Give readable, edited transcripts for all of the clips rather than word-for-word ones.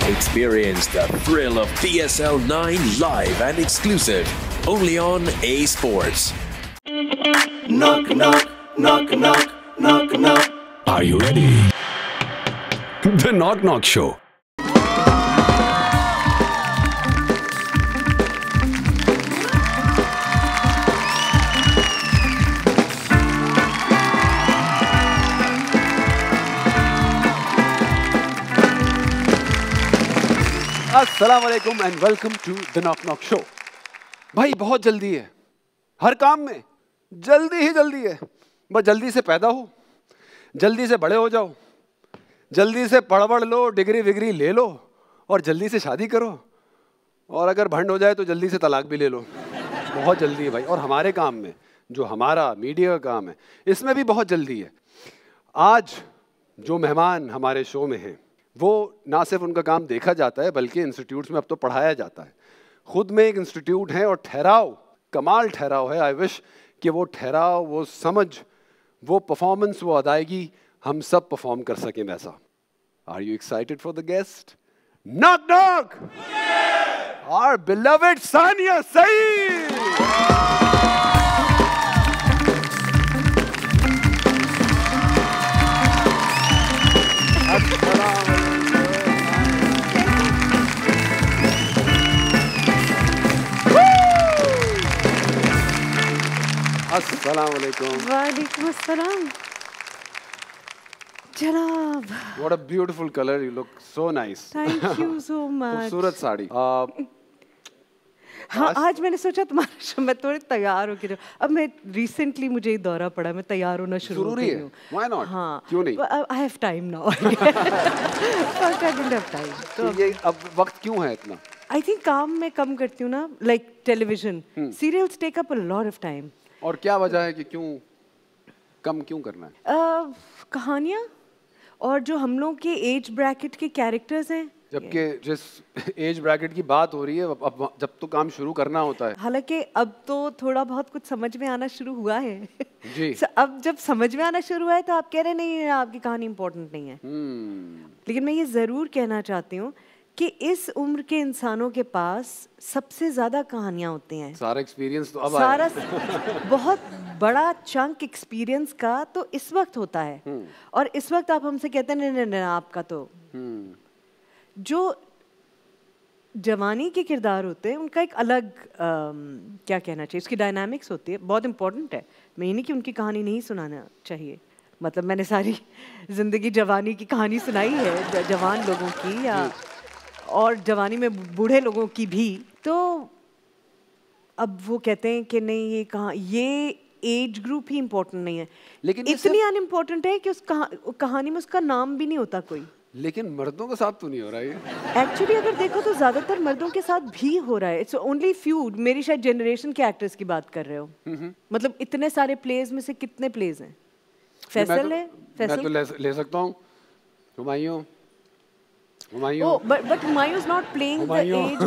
Experience the thrill of PSL 9 live and exclusive only on A Sports. Knock, knock, knock, knock, knock, knock. Are you ready? The Knock Knock Show. अस्सलाम वालेकुम and welcome to the knock knock show. भाई बहुत जल्दी है, हर काम में जल्दी ही जल्दी है। बस जल्दी से पैदा हो, जल्दी से बड़े हो जाओ, जल्दी से पढ़ लो, डिग्री विग्री ले लो और जल्दी से शादी करो, और अगर भंड हो जाए तो जल्दी से तलाक भी ले लो। बहुत जल्दी है भाई। और हमारे काम में, जो हमारा मीडिया का काम है, इसमें भी बहुत जल्दी है। आज जो मेहमान हमारे शो में हैं, वो ना सिर्फ उनका काम देखा जाता है बल्कि इंस्टीट्यूट्स में अब तो पढ़ाया जाता है। खुद में एक इंस्टीट्यूट है और ठहराव, कमाल ठहराव है। आई विश कि वो ठहराव, वो समझ, वो परफॉर्मेंस, वो अदायगी हम सब परफॉर्म कर सकें वैसा। Are you excited for the guest? Knock knock, our beloved Sania Saeed. अस्सलाम वालेकुम। वालेकुम अस्सलाम जनाब। What a beautiful color, you look so nice. Thank you so much. खूबसूरत साड़ी। हाँ, आज मैंने सोचा तुम्हारा शो, मैं थोड़ी तैयार हो के अब मैं रिसेंटली मुझे ही दौरा पड़ा, मैं तैयार होना शुरू हो गई हूँ। Why not? हाँ, क्यों नहीं? I have time now. But I didn't have time. तो ये अब वक्त क्यों है इतना? I think काम में कम करती हूँ ना, like television. Serials take up a lot of time. और क्या वजह है कि क्यों कम क्यों करना है? कहानियाँ और जो हम लोग के एज ब्रैकेट के कैरेक्टर्स हैं, जबकि जिस एज ब्रैकेट की बात हो रही है, अब जब तो काम शुरू करना होता है। हालांकि अब तो थोड़ा बहुत कुछ समझ में आना शुरू हुआ है जी। अब जब समझ में आना शुरू हुआ है तो आप कह रहे नहीं, आपकी कहानी इम्पोर्टेंट नहीं है। लेकिन मैं ये ज़रूर कहना चाहती हूँ कि इस उम्र के इंसानों के पास सबसे ज़्यादा कहानियाँ होती हैं। सारा एक्सपीरियंस तो अब सारा आया। बहुत बड़ा चंक एक्सपीरियंस का तो इस वक्त होता है। और इस वक्त आप हमसे कहते हैं नहीं नहीं नहीं, आपका तो जो जवानी के किरदार होते हैं उनका एक अलग क्या कहना चाहिए, उसकी डायनामिक्स होती है, बहुत इंपॉर्टेंट है। मैं ये नहीं कि उनकी कहानी नहीं सुनाना चाहिए, मतलब मैंने सारी ज़िंदगी जवानी की कहानी सुनाई है, जवान लोगों की या और जवानी में बूढ़े लोगों की भी। तो अब वो कहते हैं कि नहीं, ये कहाँ, ये एज ग्रुप ही इम्पोर्टेंट नहीं है, लेकिन इतनी अनइम्पोर्टेंट है कि उस कहानी में उसका नाम भी नहीं होता कोई। लेकिन मर्दों के साथ तो नहीं हो रहा है एक्चुअली। अगर देखो तो ज्यादातर मर्दों के साथ भी हो रहा है। It's only few. मेरी शायद जनरेशन के एक्टर्स की बात कर रहे हो। मतलब इतने सारे प्लेज में से कितने प्लेज हैं? फैसल है, फैसल मैं तो ले सकता हूँ। Humayun, Oh, but Humayun is not playing the age.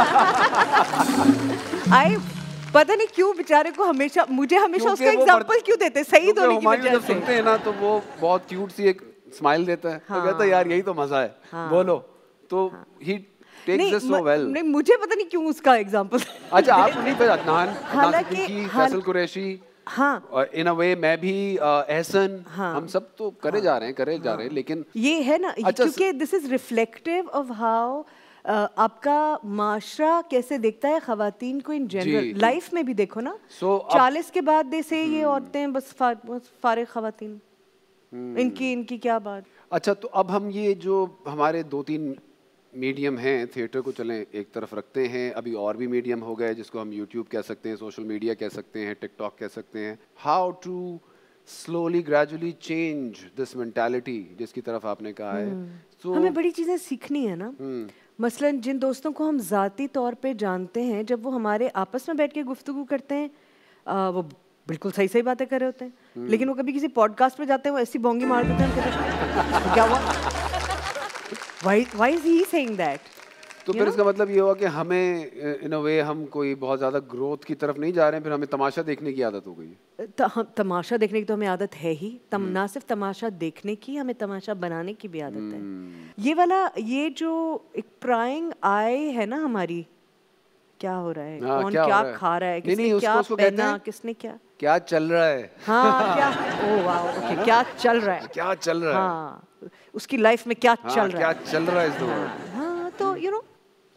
पता नहीं क्यों बेचारे को हमेशा, मुझे हमेशा उसका एग्जांपल क्यों देते, सही होने की वजह से। जब सुनते हैं ना तो वो बहुत क्यूट सी एक स्माइल देता है। तो कहता है यार यही तो मजा है, बोलो। तो he takes this so well. नहीं, मुझे पता नहीं क्यों उसका एग्जांपल। अच्छा, आप नहीं पे अदनान, हालांकि फैसल कुरैशी, हाँ, इन अ वे मैं भी, एहसन, हम सब तो करे जा रहे हैं, लेकिन ये है ना, क्योंकि this is reflective of how आपका माशरा कैसे देखता है खवातीन को इन जनरल लाइफ में भी। देखो ना, 40 के बाद दे से ये औरतें बस फारिग खवातीन, इनकी क्या बात। अच्छा, तो अब हम ये जो हमारे 2-3 मीडियम हैं, थिएटर को चलें एक तरफ रखते हैं, अभी और भी मीडियम हो गए जिसको हम यूट्यूब कह सकते हैं, सोशल मीडिया कह सकते हैं, टिकटॉक कह सकते हैं। How to slowly gradually change this mentality जिसकी तरफ आपने कहा है। So, हमें बड़ी चीज़ें सीखनी है ना। मसलन जिन दोस्तों को हम ज़ाती तौर पे जानते हैं, जब वो हमारे आपस में बैठ के गुफ्तगू करते हैं, वो बिल्कुल सही सही बातें कर रहे होते हैं, लेकिन वो कभी किसी पॉडकास्ट पे जाते हैं, वो ऐसी बोंगी मार देते हैं, क्या हुआ? Why is he saying that? तो फिर इसका मतलब ये हुआ कि हमें इन अ वे हम कोई बहुत ज़्यादा ग्रोथ की तरफ नहीं जा रहे हैं, फिर हमें तमाशा देखने की आदत हो गई है। तमाशा देखने की तो हमें आदत है ही, ना सिर्फ तमाशा देखने की, हमें तमाशा बनाने की भी आदत है। ये वाला, ये जो एक प्राइंग आई है ना हमारी, क्या हो रहा है, कौन क्या खा रहा है, किसने क्या पहना, किसने क्या चल रहा है। हाँ क्या, ओह वाह, ओके, क्या चल रहा है, क्या चल रहा है, हाँ उसकी लाइफ में क्या चल रहा है, क्या चल रहा है इस दौर में। हाँ तो यू नो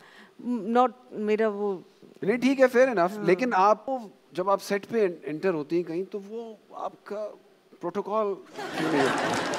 नॉट मेरा वो नहीं, ठीक है, फेयर इनफ। लेकिन आप जब आप सेट पे एंटर होती हैं कहीं, तो वो आपका प्रोटोकॉल क्यों नहीं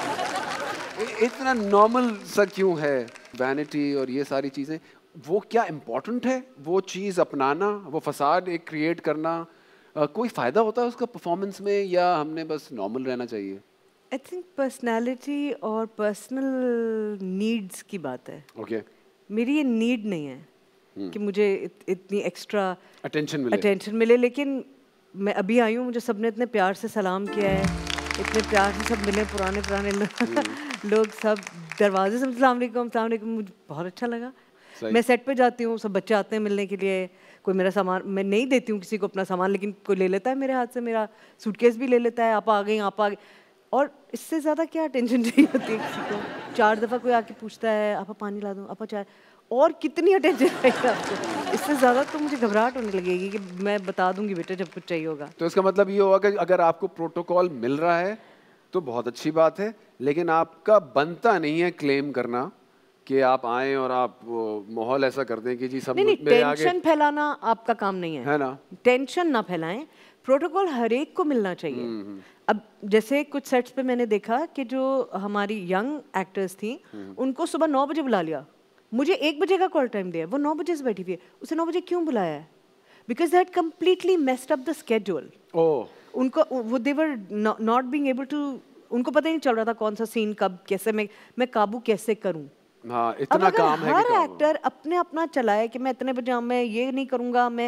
होता? इतना नॉर्मल सा क्यों है? वैनिटी और ये सारी चीज़ें, वो क्या इम्पोर्टेंट है? वो चीज़ अपनाना, वो फसाद एक क्रिएट करना, कोई फ़ायदा होता है उसका परफॉर्मेंस में, या हमने बस नॉर्मल रहना चाहिए? आई थिंक पर्सनैलिटी और पर्सनल नीड्स की बात है। ओके, मेरी ये नीड नहीं है कि मुझे इतनी एक्स्ट्रा अटेंशन मिले, लेकिन मैं अभी आई हूँ, मुझे सबने इतने प्यार से सलाम किया है, इतने प्यार से सब मिले, पुराने लोग सब दरवाजे से अस्सलाम वालेकुम, मुझे बहुत अच्छा लगा। मैं सेट पे जाती हूँ, सब बच्चे आते हैं मिलने के लिए, कोई मेरा सामान, मैं नहीं देती हूँ किसी को अपना सामान, लेकिन कोई ले लेता है मेरे हाथ से, मेरा सूटकेस भी ले लेता है, आप आ गई, और इससे ज़्यादा क्या टेंशन चाहिए होती है किसी को? 4 दफ़ा कोई आके पूछता है, आपा पानी ला दूँ, आपा चाय, और कितनी अटेंशन रहेगी आपको? इससे ज़्यादा तो मुझे घबराहट होने लगेगी कि मैं बता दूंगी बेटा जब कुछ चाहिए होगा। तो इसका मतलब ये होगा कि अगर आपको प्रोटोकॉल मिल रहा है तो बहुत अच्छी बात है, लेकिन आपका बनता नहीं है क्लेम करना कि आप आए और आप माहौल ऐसा कर दें कि जी सब नहीं, टेंशन फैलाना आपका काम नहीं है ना? टेंशन ना फैलाएं, प्रोटोकॉल हर एक को मिलना चाहिए। अब जैसे कुछ सेट्स पे मैंने देखा कि जो हमारी यंग एक्टर्स थी, उनको सुबह 9 बजे बुला लिया, मुझे 1 बजे का कॉल टाइम दिया, वो 9 बजे से बैठी हुई है, उसे 9 बजे क्यों बुलाया है? Because that completely messed up the schedule. उनको वो they were not being able to, उनको पता ही नहीं चल रहा था कौन सा सीन कब कैसे मैं काबू कैसे करूं। हाँ, इतना काम है हर एक्टर अपने अपना चलाए कि मैं इतने बजे मैं ये नहीं करूंगा, मैं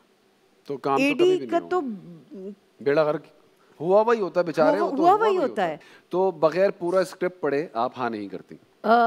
तो काम एडी का तो बेड़ा गर्क हुआ वही होता है बेचारे, हुआ वही होता है। तो बगैर पूरा स्क्रिप्ट पढ़े आप हाँ नहीं करती?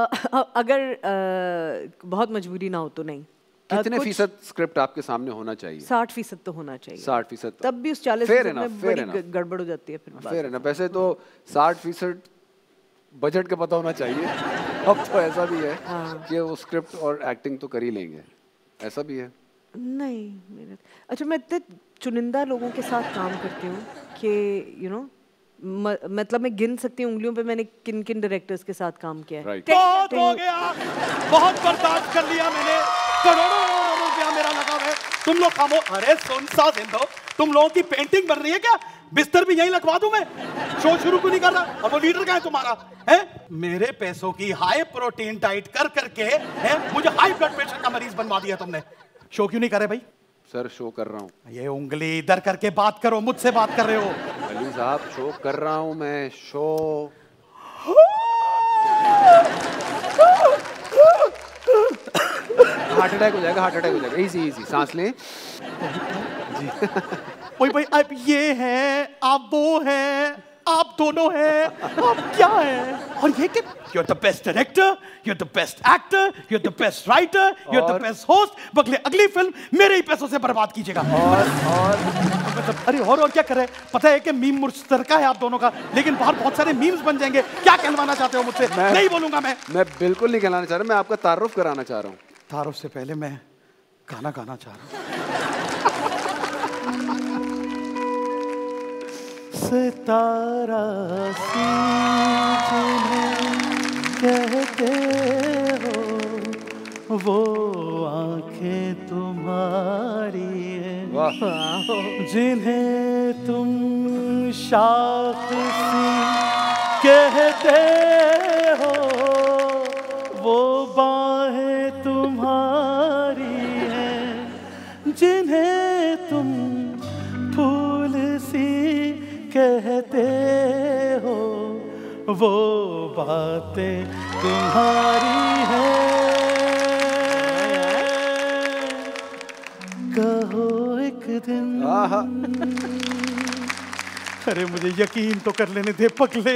अगर बहुत मजबूरी ना हो तो नहीं। कितने फीसद स्क्रिप्ट आपके सामने होना चाहिए? 60% तो होना चाहिए। 60%? तब भी उस 40% में बड़ी गड़बड़ हो जाती है फिर। फेयर है ना? वैसे तो 60% बजट का पता होना चाहिए। अब तो ऐसा भी है कि वो स्क्रिप्ट और एक्टिंग तो कर ही लेंगे, ऐसा भी है? नहीं मेरे, अच्छा मैं इतने चुनिंदा लोगों के साथ काम करती हूँ कि यू नो मतलब मैं गिन सकती हूँ उंगलियों पे मैंने किन किन डायरेक्टर्स के साथ काम किया है। बहुत हो गया, बहुत बर्दाश्त कर लिया मैंने, करोड़ों रुपया मेरा लगा है, तुम लोग खामो। अरे सुन सा सिंधो, तुम लोगों की पेंटिंग बन रही है क्या? बिस्तर भी यहीं लगवा दूं मैं? शो शुरू क्यों नहीं कर रहा? और वो लीडर कहाँ है तुम्हारा? है मेरे पैसों की हाई प्रोटीन डाइट कर करके है मुझे हाई ब्लड प्रेशर का मरीज बनवा दिया तुमने। शो क्यों नहीं कर रहे भाई? सर शो कर रहा हूँ। ये उंगली इधर करके बात करो, मुझसे बात कर रहे हो। अली साहब शो कर रहा हूँ मैं, शो। हार्ट अटैक हो जाएगा, हार्ट अटैक हो जाएगा। इजी इजी सांस लें। वही भाई, अब ये है, आप वो है, आप दोनों हैं, आप क्या हैं? और ये कि you're the best director, you're the best actor, you're the best writer, you're the best host। बगले अगली फिल्म मेरे ही पैसों से बर्बाद कीजिएगा। और क्या करे? पता है कि मीम मुश्तरका है आप दोनों का, लेकिन बाहर बहुत सारे मीम्स बन जाएंगे। क्या कहलवाना चाहते हो मुझसे? नहीं बोलूंगा मैं बिल्कुल नहीं कहलाना चाह रहा, मैं आपका तारुफ कराना चाह रहा हूँ। तारुफ से पहले मैं गाना गाना चाह रहा हूँ। सितारा सी कहते हो वो आंखें तुम्हारी हैं, जिन्हें तुम शाख सी कहते हो वो बाहें तुम्हारी हैं, जिन्हें तुम फूल सी कहते हो वो बातें तुम्हारी हैं। कहो एक दिन। अरे मुझे यकीन तो कर लेने दे पगले।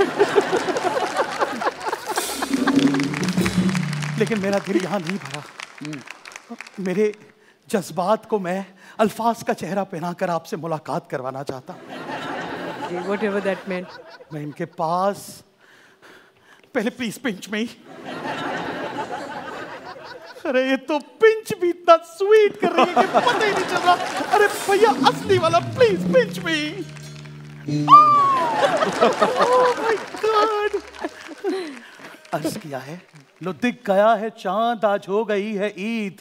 लेकिन मेरा दिल यहाँ नहीं भरा। मेरे जज्बात को मैं अल्फाज का चेहरा पहनाकर आपसे मुलाकात करवाना चाहता हूँ। Whatever that meant. मैं इनके पास पहले प्लीज पिंच में ही। अरे ये तो पिंच भी इतना स्वीट कर रही है कि पता ही नहीं चल रहा। अरे भैया असली वाला प्लीज पिंच में ही। Oh my God! अर्ज किया है, लो दिख गया है चांद, आज हो गई है ईद।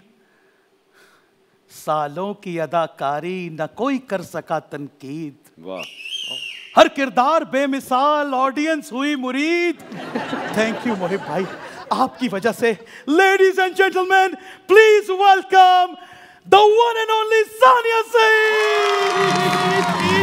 सालों की अदाकारी न कोई कर सका तनकीद। वाह। हर किरदार बेमिसाल, ऑडियंस हुई मुरीद। थैंक यू मोहिब भाई, आपकी वजह से। Ladies and gentleman, please welcome the one and only Sania Saeed.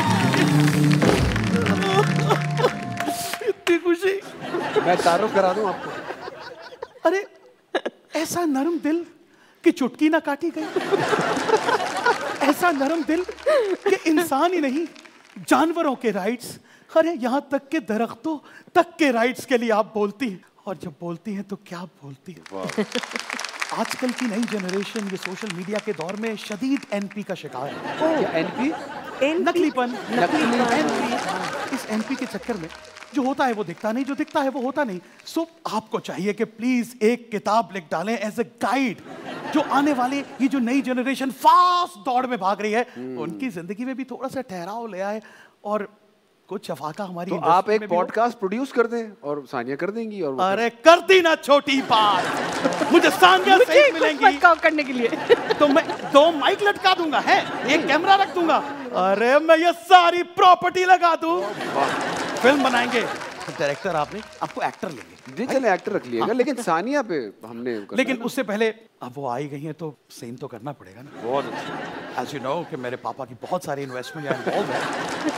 इतनी खुशी। मैं तारुफ करा दूं आपको। अरे ऐसा नरम दिल कि चुटकी ना काटी गई। ऐसा नरम दिल कि इंसान ही नहीं, जानवरों के राइट्स, अरे यहां तक के दरख्तों तक के राइट्स के लिए आप बोलती हैं। और जब बोलती हैं तो क्या बोलती हैं। आजकल की नई जनरेशन ये सोशल मीडिया के दौर में शदीद एनपी का शिकार है। क्या एनपी? नकलीपन। इस एनपी के चक्कर में जो होता है वो दिखता नहीं, जो दिखता है वो होता नहीं। सो आपको चाहिए कि प्लीज एक किताब लिख डालें एज ए गाइड, जो आने वाले ये जो नई जनरेशन फास्ट दौड़ में भाग रही है उनकी जिंदगी में भी थोड़ा सा ठहराव ले आए और कुछ अफाका हमारी। तो आप एक पॉडकास्ट प्रोड्यूस कर दें और सानिया कर देंगी। और अरे कर दी ना छोटी बात, मुझे सानिया से मिलेंगी करने के लिए। तो मैं 2 माइक लटका दूंगा, है एक कैमरा रख दूंगा। अरे मैं ये सारी प्रॉपर्टी लगा दूं, फिल्म बनाएंगे। डायरेक्टर आपको एक्टर लेंगे। जी चले एक्टर रख लिएगा, लेकिन सानिया पे हमने लेकिन उससे पहले अब वो आई गई हैं तो सीन तो करना पड़ेगा ना। बहुत अच्छा। As you know कि मेरे पापा की बहुत सारी इन्वेस्टमेंट यहाँ इन्वॉल्व है।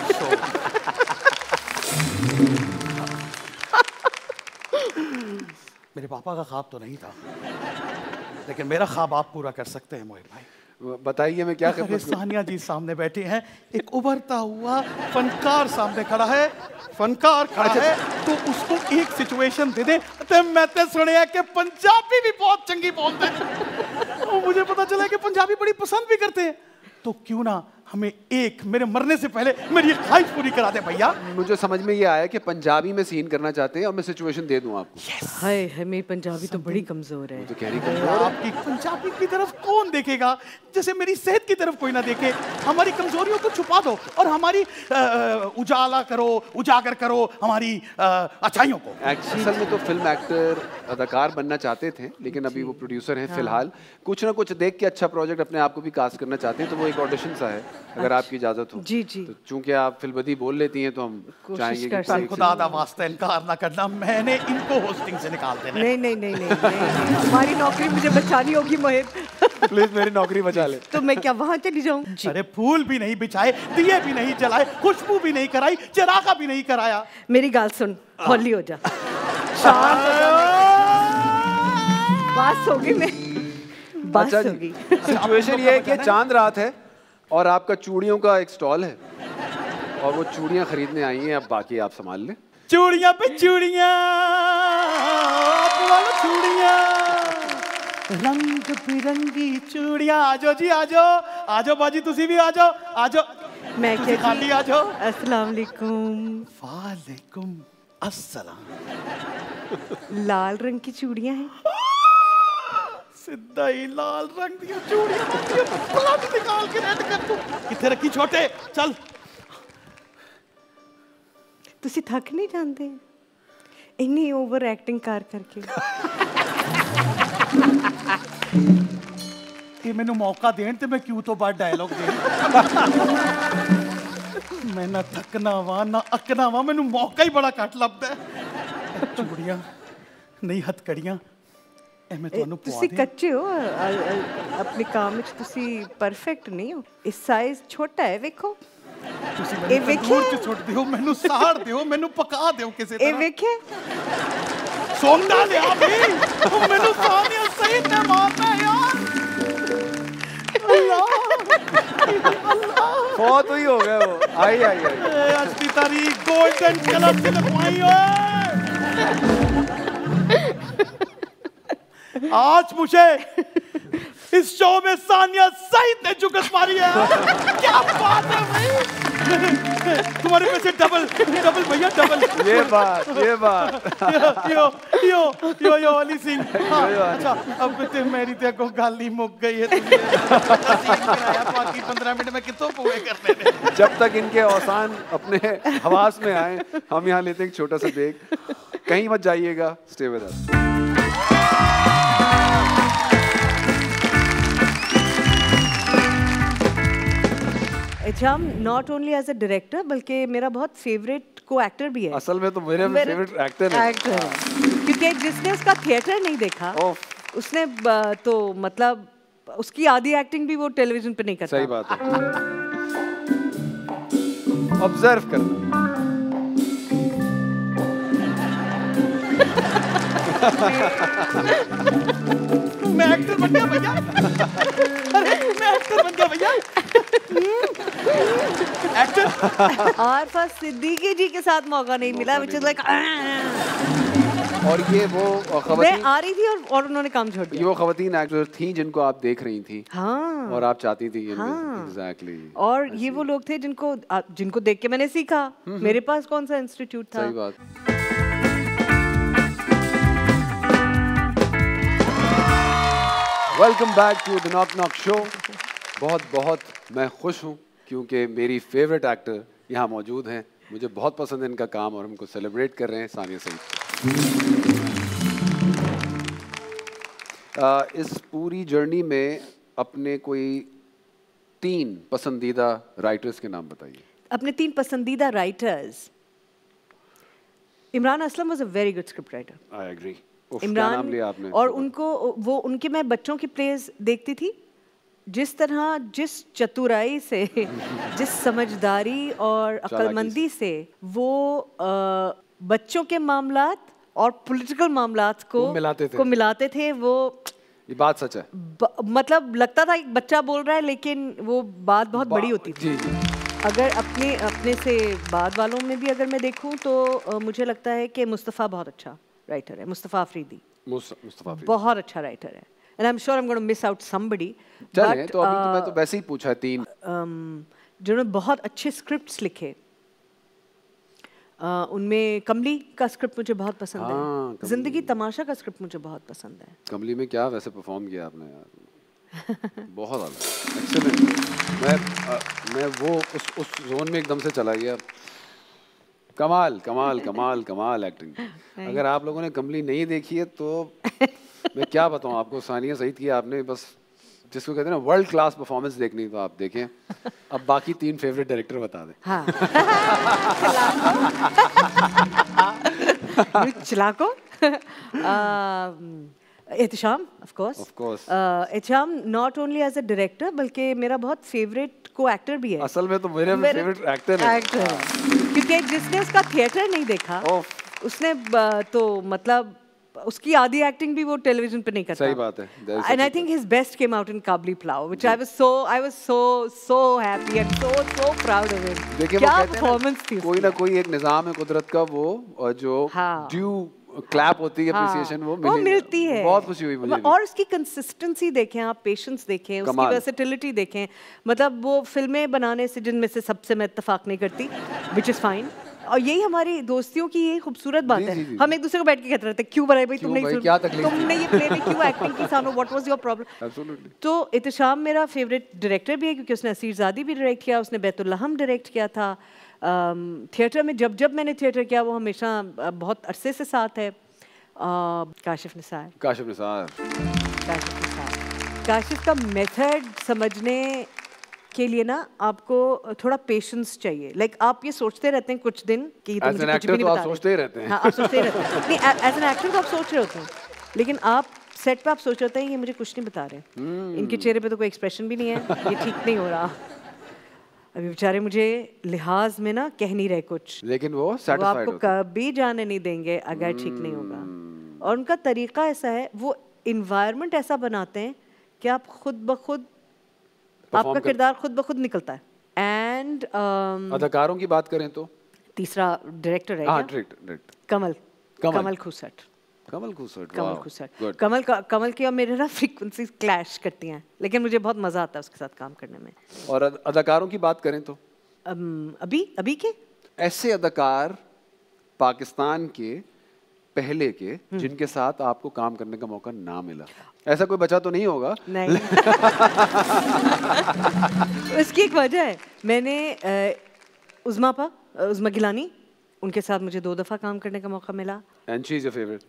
मेरे पापा का ख्वाब तो नहीं था, लेकिन मेरा ख्वाब आप पूरा कर सकते हैं मोहित भाई। बताइए मैं क्या कर। सानिया जी सामने बैठी हैं, एक उभरता हुआ फनकार सामने खड़ा है। फनकार खड़ा है तो उसको एक सिचुएशन दे दे। तो मैं तो सुनिया कि पंजाबी भी बहुत चंगी बोलते हैं और मुझे पता चला कि पंजाबी बड़ी पसंद भी करते हैं। तो क्यों ना हमें एक मेरे मरने से पहले मेरी ख्वाहिश पूरी करा दे भैया। मुझे समझ में ये आया कि पंजाबी में सीन करना चाहते हैं और मैं सिचुएशन दे दूं आपको। हाय मेरी पंजाबी तो बड़ी कमजोर है। तो कह रही कमजोर है। आपकी पंजाबी की तरफ कौन देखेगा, जैसे मेरी सेहत की तरफ कोई ना देखे। हमारी कमजोरियों को छुपा दो और हमारी उजाला करो, उजागर करो हमारी अच्छाइयों को। असल में तो फिल्म एक्टर अदाकार बनना चाहते थे, लेकिन अभी वो प्रोड्यूसर हैं फिलहाल। कुछ ना कुछ देख के अच्छा प्रोजेक्ट अपने आप को भी कास्ट करना चाहते हैं, तो वो एक ऑडिशन सा है, अगर आपकी इजाजत हो। जी जी। तो चूंकि आप फिल्मबदी बोल लेती हैं तो हम चाहेंगे कि खुदा दा वास्ता इनकार ना करना, मैंने इनको होस्टिंग से निकाल देना। नहीं, तुम्हारी नौकरी मुझे बचानी होगी मोहित। प्लीज मेरी नौकरी बचा ले। तो मैं क्या वहां चली जाऊं? अरे फूल भी नहीं बिछाए, दिए भी नहीं जलाए, खुशबू भी नहीं कराई, चिरागा भी नहीं कराया। मेरी गाल सुन, हौली हो जा। बस होगी मैं, बस होगी। सिचुएशन ये है कि चांद रात है और आपका चूड़ियों का एक स्टॉल है और वो चूड़ियां खरीदने आई हैं। अब बाकी आप संभाल लें। चूड़ियां पे चूड़ियां, चूड़ियां, रंग बिरंगी चूड़ियां। आजो जी आजो, आजो बाजी तुसी भी आजो, आजो। मैं क्या खाली आजो। अस्सलाम वालेकुम। वालेकुम अस्सलाम। लाल रंग की चूड़ियां हैं। सिद्धा ही लाल रंग दी चूड़ियां निकाल के रेड कर तू। किथे रखी छोटे, चल। तुसी थक नहीं जाते इन्नी ओवर एक्टिंग करके? ये मैनू मौका देन ते मैं क्यों तो बाद डायलॉग दे। मैं ना थकना वा ना अकना वा, मैनू मौका ही बड़ा घट लभदा है। चूड़ियां नहीं हथकड़ियां मैं ਤੁਹਾਨੂੰ ਪਵਾ ਤੁਸੀਂ ਕੱਚੇ ਹੋ ਆਪਣੇ ਕੰਮ ਵਿੱਚ, ਤੁਸੀਂ ਪਰਫੈਕਟ ਨਹੀਂ ਹੋ। ਇਸ ਸਾਈਜ਼ ਛੋਟਾ ਹੈ, ਵੇਖੋ। ਤੁਸੀਂ ਮੈਨੂੰ ਦੂਰ ਚ ਛੁੱਟ ਦਿਓ, ਮੈਨੂੰ ਸਾੜ ਦਿਓ, ਮੈਨੂੰ ਪਕਾ ਦਿਓ ਕਿਸੇ ਤਰ੍ਹਾਂ। ਇਹ ਵੇਖੇ ਸੌਂਦਾ ਲਿਆ ਵੀ ਮੈਨੂੰ ਸਾਨੀਆ ਸਹੀ ਤੇ ਮਾਰਨਾ ਯਾਰ। अल्लाह बहुत ही हो गया वो। आई आज की तारीख गोल्डन कलर से लगवाई है। आज मुझे इस शो में सानिया सईद ने जुगत मारी है। क्या बात है भाई, तुम्हारे पैसे डबल डबल भैया डबल। ये बात यो अली सिंह। अच्छा अब ते मेरी ते को गाली मुक गई है, तुमने सीन कराया बाकी 15 मिनट में कितो पूरे करने ने। जब तक इनके औसान अपने हवास में आए, हम यहाँ लेते हैं एक छोटा सा ब्रेक। कहीं मत जाइएगा, stay with us. Ehtisham not only as a director बल्कि मेरा बहुत फेवरेट को एक्टर भी है। असल में तो मेरे फेवरेट एक्टर है। क्योंकि जिसने उसका थिएटर नहीं देखा उसने तो मतलब उसकी आधी एक्टिंग भी वो टेलीविजन पे नहीं करता। सही बात है। ऑब्जर्व करना। मैं एक्टर बन गया भैया। अरे मैं एक्टर बन गया भैया। एक्टर आरफा सिद्दीकी जी के साथ मौका नहीं मिला, which is like और ये वो मैं खवातीन आ रही थी और उन्होंने काम छोड़ दिया। ये वो खवातीन एक्टर थी जिनको आप देख रही थी। हाँ। और आप चाहती थी हाँ। एग्जैक्टली। और ये वो लोग थे जिनको देख के मैंने सीखा। मेरे पास कौन सा इंस्टीट्यूट था। सही बात। Welcome back to the knock knock show. बहुत मैं खुश हूँ क्योंकि मेरी फेवरेट एक्टर यहाँ मौजूद हैं। मुझे बहुत पसंद है इनका काम और हमको सेलिब्रेट कर रहे हैं सानिया सईद। इस पूरी जर्नी में अपने कोई 3 पसंदीदा राइटर्स के नाम बताइए। अपने 3 पसंदीदा writers. Imran Aslam was a very good script writer. I agree. Imran और उनके मैं बच्चों की प्लेस देखती थी। जिस तरह जिस चतुराई से जिस समझदारी और अक्लमंदी से वो बच्चों के मामलात और पॉलिटिकल मामलात को मिलाते थे वो ये बात सच है। मतलब लगता था एक बच्चा बोल रहा है लेकिन वो बात बहुत बड़ी होती थी। जी। अगर अपने से बाद वालों में भी अगर मैं देखूं तो मुझे लगता है कि मुस्तफ़ा बहुत अच्छा राइटर है। मुस्तफ़ा अफरीदी बहुत अच्छा राइटर है। And I'm sure I'm going to miss out somebody. चले तो अभी तो मैं तो वैसे ही पूछा 3 जिन्होंने बहुत अच्छे स्क्रिप्ट्स लिखे। उनमें कमली का स्क्रिप्ट मुझे बहुत पसंद है। जिंदगी तमाशा का स्क्रिप्ट मुझे बहुत पसंद है। कमली में क्या वैसे परफॉर्म किया आपने यार। बहुत ज़्यादा एक्सीलेंट। मैं वो उस जोन में एकदम से चला गया। कमाल एक्टिंग। अगर आप लोगों ने कमली नहीं देखी है तो मैं क्या बताऊं आपको। सानिया सईद की आपने बस जिसको कहते हैं ना वर्ल्ड क्लास परफॉर्मेंस देखनी तो आप देखें। अब बाकी 3 फेवरेट डायरेक्टर बता दें। हाँ। चिलाको Ehtisham of course. Ehtisham not only as a director बल्कि मेरा बहुत फेवरेट को एक्टर भी है। असल में तो मेरे फेवरेट एक्टर है। क्योंकि जिसने उसका थिएटर नहीं देखा उसने तो मतलब उसकी आधी एक्टिंग भी वो टेलीविजन पे नहीं करता। सही बात है। And I think his best came out in Kabli Plow, which I was so happy and so proud of him. क्या performance थी कोई ना कोई एक निज़ाम है कुदरत का वो और जो ड्यू क्लैप होती है अप्रिसिएशन वो मिलती है। बहुत खुशी हुई मुझे। और उसकी कंसिस्टेंसी देखें आप, पेशेंस देखें, उसकी वर्सेटिलिटी देखें। मतलब वो फिल्में बनाने से जिनमें से सबसे मैं इत्तेफाक नहीं करती, which is fine। और यही हमारी दोस्तियों की ये खूबसूरत बात है। हम एक दूसरे को बैठ के कहते रहते हैं क्यों बनाई भाई तुमने ये प्ले में क्यों एक्टिंग की सानो, व्हाट वाज योर प्रॉब्लम। तो इत्तिशाम मेरा फेवरेट डायरेक्टर भी है क्योंकि उसने असीर ज़ादी भी डायरेक्ट किया, उसने बैतुल्लहम डायरेक्ट किया था। थिएटर में जब मैंने थिएटर किया वो हमेशा बहुत अरसे से साथ है। काशिफ निसार काशिफ का मेथड समझने के लिए ना आपको थोड़ा पेशेंस चाहिए। लाइक आप ये सोचते रहते हैं कुछ दिन कि तो मुझे कुछ भी नहीं बता रहे। सोचते ही रहते हैं। हाँ, आप सोचते ही रहते हैं। नहीं, एज एन एक्टर तो आप सोच रहे होते हैं लेकिन आप सेट पे आप सोच रहे हैं ये मुझे कुछ नहीं बता रहे। इनके चेहरे पे तो कोई एक्सप्रेशन भी नहीं है, ये ठीक नहीं हो रहा। अभी बेचारे मुझे लिहाज में ना कह नहीं रहे कुछ, लेकिन वो आपको कभी जाने नहीं देंगे अगर ठीक नहीं होगा। और उनका तरीका ऐसा है, वो इन्वायरमेंट ऐसा बनाते हैं कि आप खुद ब खुद आपका किरदार खुद ब खुद निकलता है। एंड अदाकारों की बात करें तो तीसरा डायरेक्टर है कमल खूसट। कमल खूसट, कमल wow, खूसट। good. कमल की और मेरे ना फ्रीक्वेंसीज क्लैश करती हैं, लेकिन मुझे बहुत मजा आता है उसके साथ काम करने में। और अदाकारों की बात करें तो अभी के ऐसे अदाकार पाकिस्तान के पहले के जिनके साथ आपको काम करने का मौका ना मिला, ऐसा कोई बचा तो नहीं होगा? नहीं। उसकी एक वजह है, मैंने उज़मा गिलानी, उनके साथ मुझे 2 दफ़ा काम करने का मौका मिला। And she's your favorite?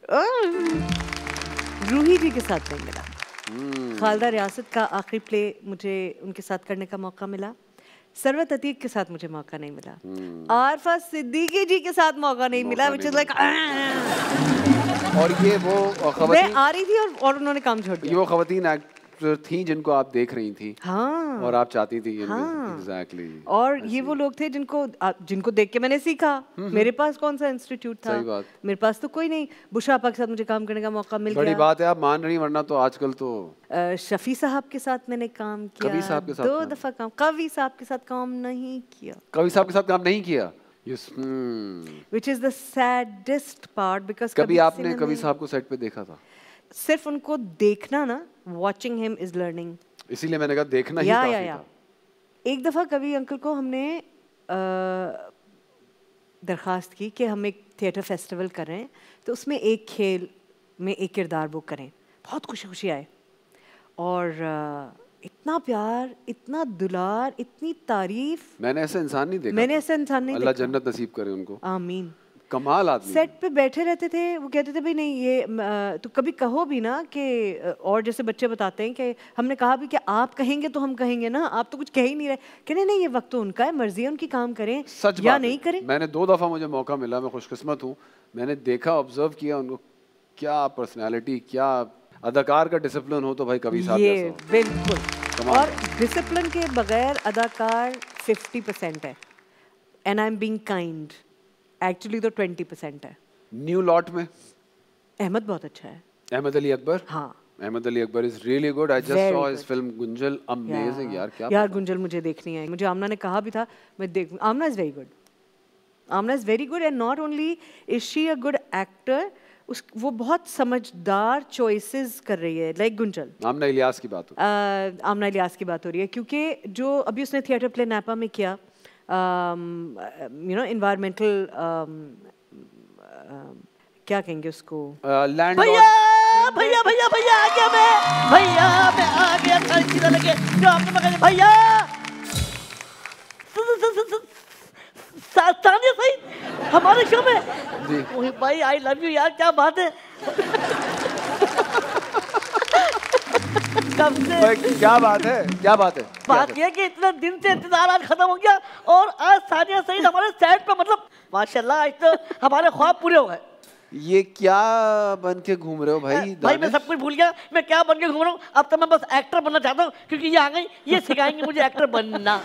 Ruhi जी के साथ नहीं मिला। खालदा रियासत का आखिरी प्ले मुझे उनके साथ करने का मौका मिला। सरवत अतीक के साथ मुझे मौका नहीं मिला। आरफा सिद्दीकी जी के साथ मौका नहीं मिला, which is like और ये वो मैं आ रही थी और उन्होंने काम छोड़ दिया। ये वो खवातीन एक्टर थी जिनको आप देख रही थी। हाँ। और आप चाहती थी हाँ। exactly। और ये वो लोग थे जिनको देख के मैंने सीखा। मेरे पास कौन सा इंस्टीट्यूट था? सही बात। मेरे पास तो कोई नहीं। बुशरा आपा के साथ मुझे काम करने का मौका मिल गया। बड़ी बात है, आप मान रही, वरना तो आजकल तो शफी साहब के साथ मैंने काम किया। कवि साहब के साथ 2 दफा काम। कवि साहब के साथ काम नहीं किया। कवि साहब के साथ काम नहीं किया। Which is the saddest part because कभी आपने कवि साहब को सेट पे देखा था? सिर्फ उनको देखना ना, watching him is learning। इसीलिए मैंने कहा देखना ही काफी था। एक दफा कवि अंकल को हमने दरखास्त की कि हम एक थिएटर फेस्टिवल कर रहे हैं, तो उसमें एक खेल में एक किरदार बुक करें। बहुत खुशी आए और इतना प्यार, इतना दुलार, इतनी तारीफ। मैंने ऐसा इंसान नहीं देखा। मैंने ऐसा इंसान नहीं देखा। अल्लाह जन्नत नसीब करे उनको। आमीन। कमाल आदमी। सेट पे बैठे रहते थे, वो कहते थे भाई नहीं ये तो कभी कहो भी ना कि, और जैसे बच्चे बताते हैं कि हमने कहा भी कि आप कहेंगे तो हम कहेंगे ना, आप तो कुछ कह ही नहीं रहे। कहने नहीं, ये वक्त तो उनका है, मर्जी है उनकी, काम करें सच या नहीं करें। मैंने 2 दफा मुझे मौका मिला, मैं खुशकिस्मत हूँ। मैंने देखा, ऑब्जर्व किया उनको, क्या पर्सनैलिटी, क्या अदाकार का डिसिप्लिन हो तो भाई कवि साहब ये बिल्कुल। और डिसिप्लिन के बगैर अदाकार 50% है, and I am being kind. Actually तो 20% है। न्यू लॉट में अहमद बहुत अच्छा है। अहमद अली अकबर। हाँ, Ahmed Ali Akbar is really good. I just saw his film Gunjal, amazing यार। क्या यार गुंजल मुझे देखनी है। मुझे आमना ने कहा भी था मैं देख। Amna is very good. Amna is very good and not only is she a good actor, वो बहुत समझदार चॉइसेस कर रही है। लाइक गुंजल। आमना इलियास की बात हो आमना इलियास की बात हो रही है, क्योंकि जो अभी उसने थिएटर प्ले नैपा में किया, environmental क्या कहेंगे उसको, लैंड। भैया भैया भैया भैया आ गया मैं आ गया था इसी तरह के जो आपने मगर भैया तानिया सही हमारे शो में जी। भाई आई लव यू यार, क्या बात है। क्या बात है, क्या बात है। बात यह कि इतना दिन से इंतजार आज खत्म हो गया और आज सानिया सईद हमारे सेट पे, मतलब माशाल्लाह आज तो हमारे ख्वाब पूरे हो गए। ये क्या बन के घूम रहे हो भाई? भाई मैं सब कुछ भूल गया, मैं क्या बन के घूम रहा हूँ। अब तो मैं बस एक्टर बनना चाहता हूँ, क्योंकि ये आ गई, ये सिखाएंगे मुझे एक्टर बनना।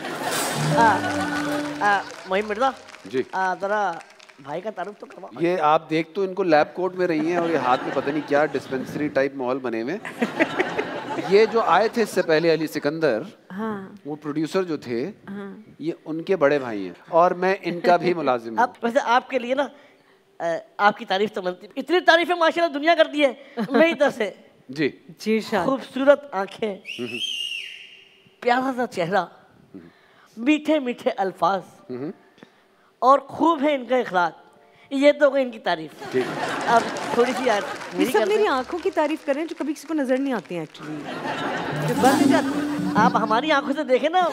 मोहिम मिर्जा जी, जरा भाई का तारुफ तो करवा। ये आप देख तो इनको लैब कोट में रही हैं और ये हाथ में पता नहीं क्या डिस्पेंसरी टाइप माहौल बने हुए। ये जो आए थे इससे पहले अली सिकंदर, हाँ। वो प्रोड्यूसर जो थे, हाँ। ये उनके बड़े भाई हैं और मैं इनका भी मुलाजिम हूँ। वैसे आपके लिए ना आपकी तारीफ तो बनती, इतनी तारीफें माशाल्लाह दुनिया करती है मेरी तरफ से। जी जी। खूबसूरत आंखें, प्यारा सा चेहरा, मीठे मीठे अल्फाज और खूब है इनका इखलाक। ये तो गई इनकी तारीफ। ठीक। अब थोड़ी सी यार मेरी आंखों की तारीफ करें जो कभी किसी को नजर नहीं आती हैं एक्चुअली। बस आप हमारी आंखों से देखें ना,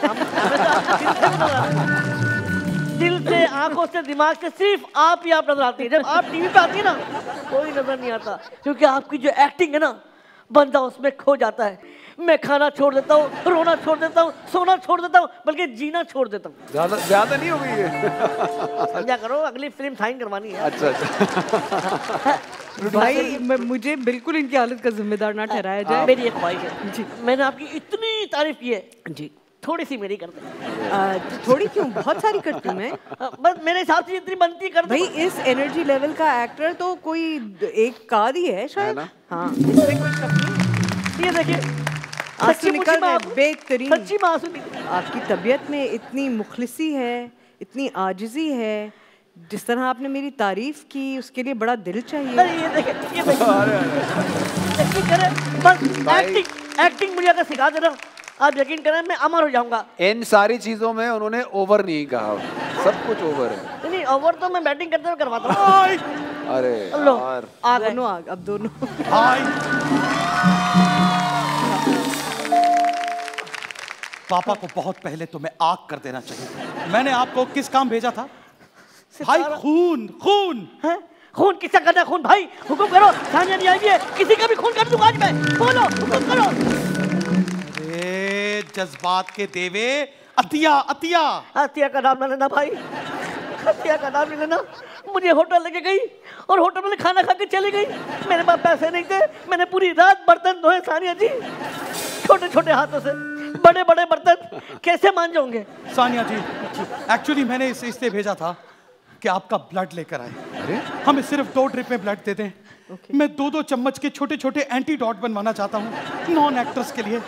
दिल से, आंखों से, दिमाग से सिर्फ आप ही आप नजर आती है। जब आप टीवी पे आती है ना, कोई नजर नहीं आता, क्योंकि आपकी जो एक्टिंग है ना, बंदा उसमें खो जाता है। मैं खाना छोड़ देता हूँ, रोना छोड़ देता हूँ, सोना छोड़ देता हूँ, बल्कि जीना छोड़ देता हूँ। ज्यादा नहीं हो गई है? समझा करो, अगली फिल्म साइन करवानी है। अच्छा। भाई मुझे बिल्कुल इनकी हालत का जिम्मेदार ना ठहराया जाए। मेरी एक ख्वाहिश है जी, मैंने आपकी इतनी तारीफ की है जी, थोड़ी सी मेरी कर दे। थोड़ी क्यों, बहुत सारी करती हूँ मैं। बस मेरे हिसाब से जितनी बनती कर दो। भाई इस एनर्जी लेवल का एक्टर तो कोई एक काद ही है शायद। हाँ, इसमें कोई शक नहीं। ये देखिए आंसू निकल रहे बेहतरीन। सच्ची में आंसू निकल। आपकी तबीयत में इतनी मुखलिसी है, इतनी आजिज़ी है जिस तरह आपने मेरी तारीफ की उसके लिए बड़ा दिल चाहिए। अरे ये देखें, ये देखें। यकीन करें, बस एक्टिंग मुझे अगर सिखा देना, आप यकीन करें मैं अमर हो जाऊंगा। इन सारी चीजों में उन्होंने ओवर नहीं कहा, सब कुछ ओवर है। नहीं ओवर तो मैं बैटिंग करते हुए करवाता हूँ। अरे लो यार, आ गए। दोनों अब दोनों। पापा को बहुत पहले तुम्हें आग कर देना चाहिए। मैंने आपको किस काम भेजा था? भाई खून खून हैं? खून किसका करना है? खून भाई हुक्म करो, सानिया नहीं आई है, किसी का भी खून कर दूंगा आज मैं। बोलो हुक्म करो। अरे जज्बात के देवे, अतिया अतिया। हत्या का नाम ना लेना भाई, हत्या का नाम नहीं लेना। मुझे होटल लेके गई और होटल में खाना खा के चली गई। मेरे पास पैसे नहीं थे, मैंने पूरी रात बर्तन धोए सानिया जी, छोटे छोटे हाथों से। बड़े बड़े बर्तन कैसे मान जाओगे? सानिया जी, एक्चुअली मैंने इसे इसलिए भेजा था कि आपका ब्लड लेकर आए। अरे हमें सिर्फ 2 ड्रिप में ब्लड दे दें। मैं 2-2 चम्मच के छोटे छोटे एंटीडॉट बनवाना चाहता हूँ नॉन एक्टर्स के लिए।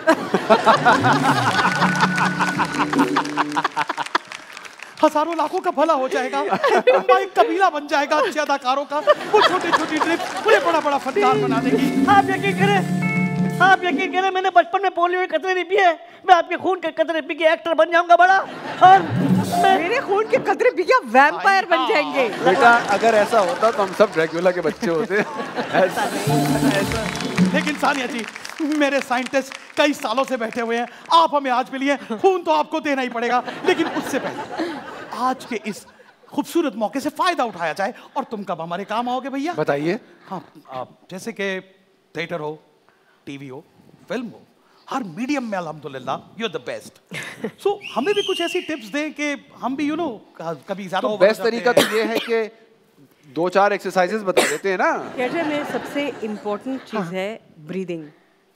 हजारों लाखों का भला हो जाएगा, एक कबीला बन जाएगा अच्छे अदाकारों का। वो छोटी छोटी ड्रिप मुझे बड़ा बड़ा फनकार बना देगी। आप यकीन करें, आप यकीन करें, मैंने बचपन में पोलियो के कतरे नहीं पिए। मैं आपके खून के कतरे पी के एक्टर बन जाऊंगा बड़ा, और मेरे खून के कतरे पी के वैम्पायर बन जाएंगे। बेटा अगर ऐसा होता तो हम सब ड्रैकुला के बच्चे होते। ऐसा नहीं। लेकिन सानिया जी, मेरे साइंटिस्ट कई सालों से बैठे हुए हैं, आप हमें आज मिली हैं, खून तो आपको देना ही पड़ेगा। लेकिन उससे पहले आज के इस खूबसूरत मौके से फायदा उठाया जाए। और तुम कब हमारे काम आओगे भैया? बताइए। हाँ, जैसे कि थिएटर हो, टीवी हो, फिल्म हो, हर मीडियम में अल्हम्दुलिल्लाह you are the best. So हमें भी कुछ ऐसी टिप्स दें कि हम भी कभी ज्यादा तो बेस्ट तरीका तो ये है कि 2-4 एक्सरसाइजेस बता देते हैं ना। थिएटर में सबसे इम्पोर्टेंट चीज है ब्रीदिंग।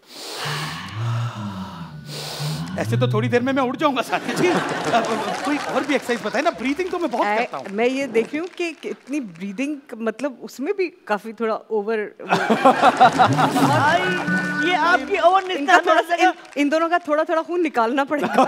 ऐसे तो थोड़ी देर में मैं उड़ जाऊंगा साथी जी। कोई और भी एक्सरसाइज बताए ना, ब्रीथिंग तो मैं बहुत करता हूँ। मैं ये देख रही हूँ कि इतनी ब्रीदिंग, मतलब उसमें भी काफी थोड़ा ओवर। ये आपकी ओवर, इन दोनों का थोड़ा थोड़ा खून निकालना पड़ेगा।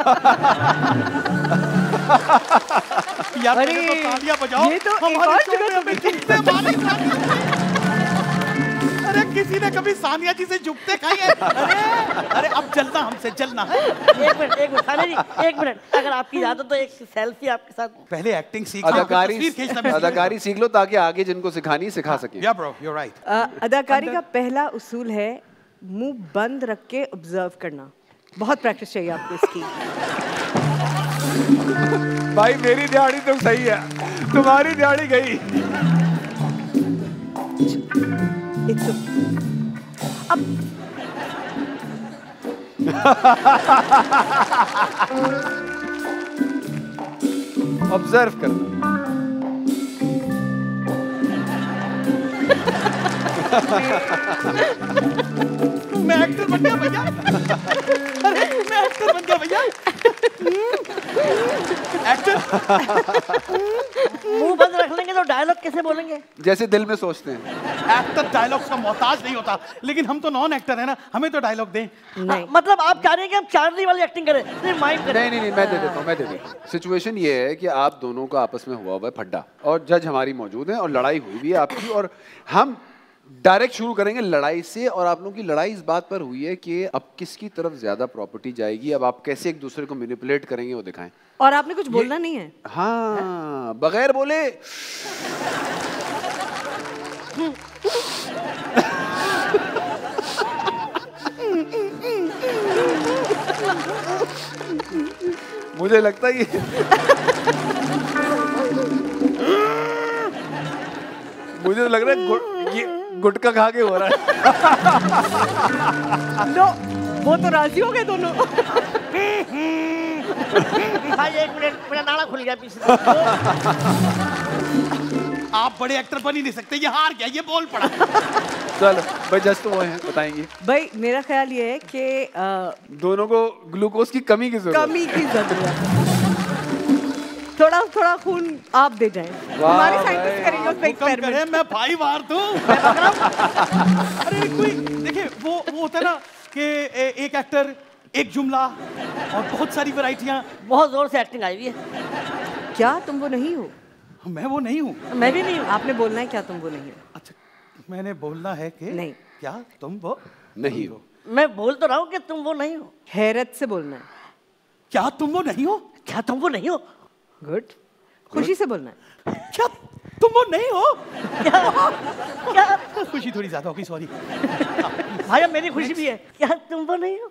यार अरे तो तालियां बजाओ, ये तो हमारे शो में हमें झुकते मारे। अरे किसी ने कभी सानिया जी से झुकते खाई है? अरे अब चलना, हमसे चलना है। एक मिनट सानिया जी, एक मिनट, अगर आपकी इजाजत तो एक सेल्फी आपके साथ। पहले एक्टिंग सीख, अदाकारी सीख लो ताकि आगे जिनको सिखानी सिखा सके। या ब्रो, यू राइट। अदाकारी का पहला उसूल है मुंह बंद रख के ऑब्जर्व करना। बहुत प्रैक्टिस चाहिए आपको इसकी। भाई मेरी दिहाड़ी तो सही है, तुम्हारी दिहाड़ी गई। अब ऑब्जर्व करना। मैं एक्टर बन गया भैया। अरे मैं एक्टर बन गया भैया। एक्टर मुंह बंद रख लेंगे तो डायलॉग कैसे बोलेंगे? जैसे दिल में सोचते हैं। एक्टर डायलॉग्स का मोहताज नहीं होता, लेकिन हम तो नॉन एक्टर है ना, हमें तो डायलॉग दें। नहीं, मतलब आप चाह रहे हैं कि हम चार्ली वाली एक्टिंग करें, सिर्फ माइम करें? नहीं, मैं दे देता हूँ। सिचुएशन ये है कि आप दोनों का आपस में हुआ है फड्डा, और जज हमारी मौजूद है, और लड़ाई हुई भी है आपकी, और हम डायरेक्ट शुरू करेंगे लड़ाई से। और आप लोगों की लड़ाई इस बात पर हुई है कि अब किसकी तरफ ज्यादा प्रॉपर्टी जाएगी, अब आप कैसे एक दूसरे को मैनिपुलेट करेंगे वो दिखाएं। और आपने कुछ बोलना नहीं है। हाँ, बगैर बोले। मुझे लगता है मुझे तो लग रहा है ये गुटखा खा के हो रहा है। लो, वो तो राजी हो गए दोनों। भाई एक मिनट, मेरा नाड़ा खुल गया पीछे। आप बड़े एक्टर बन ही नहीं सकते, ये हार गया, ये बोल पड़ा। चलो भाई, जस्ट वो हैं, बताएंगे। भाई मेरा ख्याल ये है कि दोनों को ग्लूकोज की कमी की जरूरत है। थोड़ा थोड़ा खून आप दे जाएं। हमारे साइंटिस्ट करेंगे उस पे एक्सपेरिमेंट। मैं भाई मार दूं। अरे कोई देखिए, वो होता है ना कि एक एक्टर, एक जुमला और बहुत सारी वैरायटियां। बहुत जोर से एक्टिंग आई हुई है। क्या तुम वो नहीं हो? मैं वो नहीं हूँ। मैं भी नहीं हूँ। आपने बोलना है क्या तुम वो नहीं हो? अच्छा, मैंने बोलना है कि नहीं। क्या तुम वो नहीं हो। मैं बोल तो रहा हूँ कि तुम वो नहीं हो। हैरत से बोलना है। क्या तुम वो नहीं हो? क्या तुम वो नहीं हो? गुड। खुशी से बोलना है। क्या तुम वो नहीं हो? क्या? खुशी थोड़ी ज्यादा होगी, सॉरी। भाई अब मेरी खुशी भी है। क्या तुम वो नहीं हो?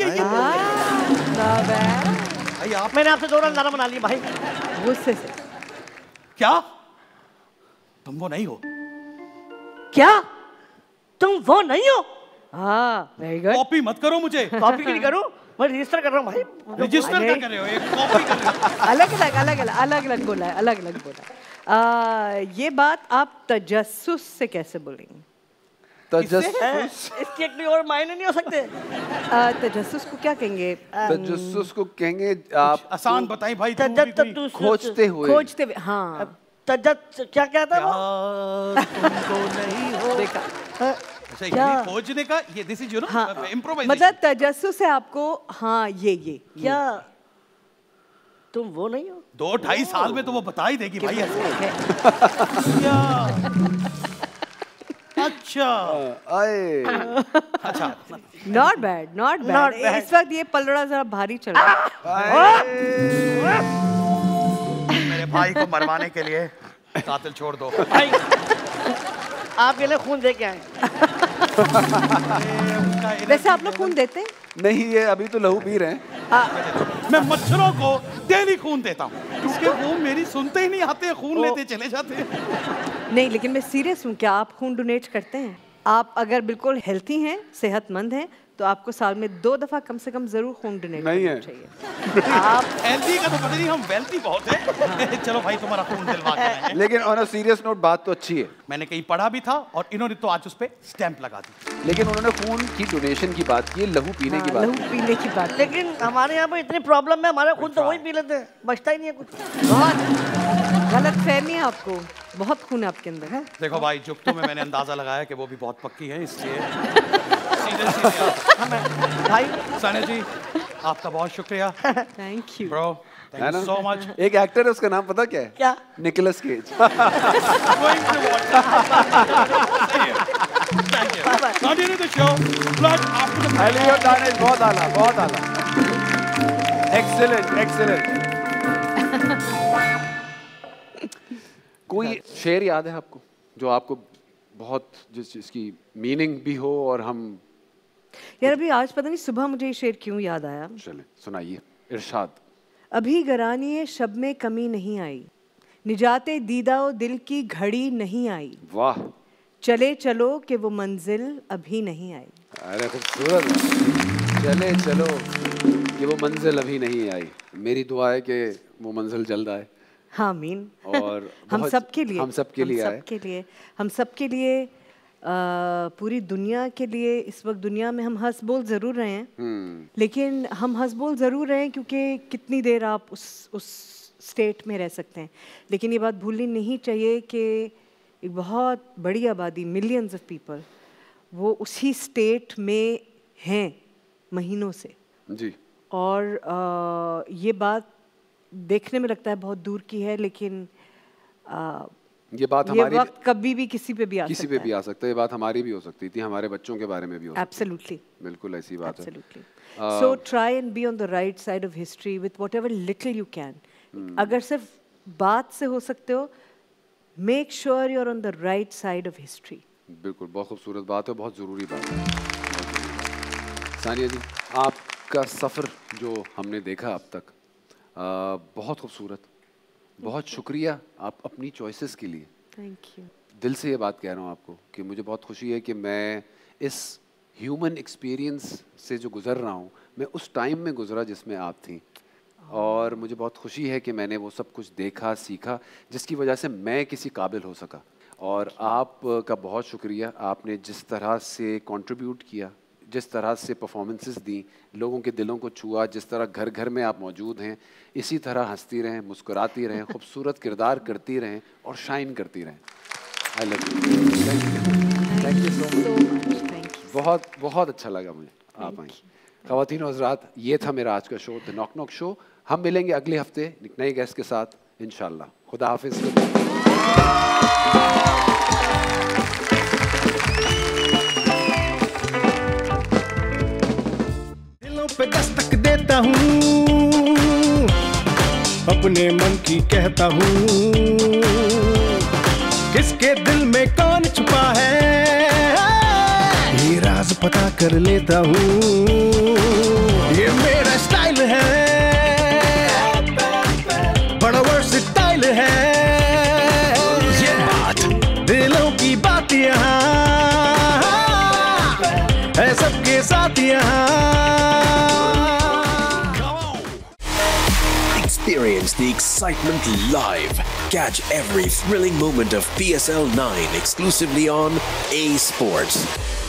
भाई आप, मैंने आपसे 2 रन ज़्यादा बना लिए भाई। गुस्से से। क्या तुम वो नहीं हो? क्या तुम वो नहीं हो? हाँ, वेरी गुड। कॉपी मत करो मुझे। कॉपी क्यों नहीं करूँ? मैं रजिस्टर कर रहा हूँ भाई। रजिस्टर क्या कर रहे हो? एक कॉपी कर रहे हो। अलग अलग बोला है, अलग अलग बोला। ये बात आप तजस्सुस से कैसे बोलेंगे? तजस्सुस, इसके एक भी और मायने नहीं हो सकते। तजस्सुस को क्या कहेंगे? तजस्सुस को कहेंगे आप आसान बताएं भाई। तुम भी कोई खोजते हुए। खोजते हुए। हाँ, क्या कहता है वो? तुमको नहीं हो। देखा। अच्छा, क्या? ये खोजने का ये दिस इज यू नो हाँ, इम्प्रोवाइजेशन। मतलब तजस्सुस है आपको। हाँ, ये क्या तुम वो नहीं हो? 2-2.5 साल में तो वो बता ही देगी भाई ऐसे। है। अच्छा आए अच्छा। Not bad, not Not bad. bad. इस वक्त ये पलड़ा जरा भारी चल रहा है। मेरे भाई को मरवाने के लिए कातिल छोड़ दो। भाई आप ये ले खून दे के आए। वैसे आप लोग खून देते हैं? नहीं, ये अभी तो लहू पी रहे हैं। मैं मच्छरों को डेली खून देता हूँ क्योंकि वो मेरी सुनते ही नहीं आते, खून लेते चले जाते हैं। नहीं, लेकिन मैं सीरियस हूँ। क्या आप खून डोनेट करते हैं? आप अगर बिल्कुल हेल्थी हैं, सेहतमंद हैं, तो आपको साल में 2 दफा कम से कम जरूर खून डोनेट नहीं करना है। चाहिए। आप हेल्दी का तो पता नहीं, हम वेल्थी बहुत है। चलो भाई तुम्हारा खून दिलवा के आए हैं। लेकिन ऑन अ सीरियस नोट, बात तो अच्छी है। मैंने कहीं पढ़ा भी था और इन्होंने तो आज उस पे स्टैंप लगा दी। लेकिन उन्होंने खून की डोनेशन की बात की है, लहू पीने की बात लहू की। पीने की बात। लेकिन हमारे यहाँ पे इतनी प्रॉब्लम है, हमारा खून तो वही पी लेते हैं, बचता ही नहीं है कुछ। बहुत गलत फहमी है आपको। बहुत खून है आपके अंदर है। देखो भाई, जुफ्तों में मैंने अंदाजा लगाया कि वो भी बहुत पक्की है, इसलिए सीधे भाई सानिया जी आपका बहुत शुक्रिया। Thank you. ब्रो है थैंक ना? You so much. एक एक्टर है, उसका नाम पता क्या है? क्या? Nicolas Cage. Continue the show. Blood after the break. एलियो दानिश, बहुत आला, बहुत आला। Excellent, excellent. कोई शेर याद है आपको जो आपको बहुत, जिसकी मीनिंग भी हो और हम? यार अभी आज पता नहीं सुबह मुझे ये शेर क्यों याद आया। चले सुनाइए, इरशाद। अभी गरानिए शब में कमी नहीं आई, निजाते दीदाओ दिल की घड़ी नहीं आई, वाह, चले चलो कि वो मंजिल अभी नहीं आई। अरे खूबसूरत। चले चलो कि वो मंजिल अभी नहीं आई। मेरी दुआ है कि वो मंजिल जल्द आए। हाँ मीन। और हम सब के लिए, हम सब के लिए आए। हम सब के लिए, पूरी दुनिया के लिए। इस वक्त दुनिया में हम हंस बोल ज़रूर रहे हैं, लेकिन हम हंस बोल ज़रूर रहे हैं क्योंकि कितनी देर आप उस स्टेट में रह सकते हैं। लेकिन ये बात भूलनी नहीं चाहिए कि एक बहुत बड़ी आबादी, मिलियंस ऑफ पीपल, वो उसी स्टेट में हैं महीनों से। जी। और ये बात देखने में लगता है बहुत दूर की है, लेकिन ये बात ये हमारी वक्त कभी भी किसी पे भी आ किसी सकता पे है। भी आ सकता है। ये बात हमारी भी हो सकती थी, हमारे बच्चों के बारे में भी हो सकती है। Absolutely. बिल्कुल ऐसी बात है। Absolutely. So try and be on the right side of history with whatever little you can. अगर सिर्फ बात से हो सकते हो, make sure you're on the right side of history. बिल्कुल, बहुत खूबसूरत बात है, बहुत ज़रूरी बात है। सानिया जी, आपका सफ़र जो हमने देखा अब तक, बहुत खूबसूरत। बहुत शुक्रिया आप अपनी चॉइसेस के लिए। Thank you. दिल से ये बात कह रहा हूँ आपको कि मुझे बहुत खुशी है कि मैं इस ह्यूमन एक्सपीरियंस से जो गुज़र रहा हूँ, मैं उस टाइम में गुज़रा जिसमें आप थी। और मुझे बहुत खुशी है कि मैंने वो सब कुछ देखा, सीखा, जिसकी वजह से मैं किसी काबिल हो सका। और आपका बहुत शुक्रिया, आपने जिस तरह से कंट्रीब्यूट किया, जिस तरह से परफॉर्मेंसेस दी, लोगों के दिलों को छुआ, जिस तरह घर घर में आप मौजूद हैं, इसी तरह हंसती रहें, मुस्कुराती रहें, खूबसूरत किरदार करती रहें और शाइन करती रहें। I love you. Thank you so much. Thank you. बहुत बहुत अच्छा लगा मुझे आप आई। ख़वातीन और हज़रात, ये था मेरा आज का show, the knock knock show. हम मिलेंगे अगले हफ्ते एक नए गेस्ट के साथ इंशाल्लाह। खुदा हाफिज। दिलों पे दस्तक देता हूँ, अपने मन की कहता हूँ, किसके दिल में कौन छुपा है ये राज पता कर लेता हूँ। ये मेरा स्टाइल है, बड़ा वर्सेटाइल है, ये बात दिलों की बात यहाँ है सबके साथ यहाँ। Experience the excitement live. Catch every thrilling moment of PSL 9 exclusively on A Sports.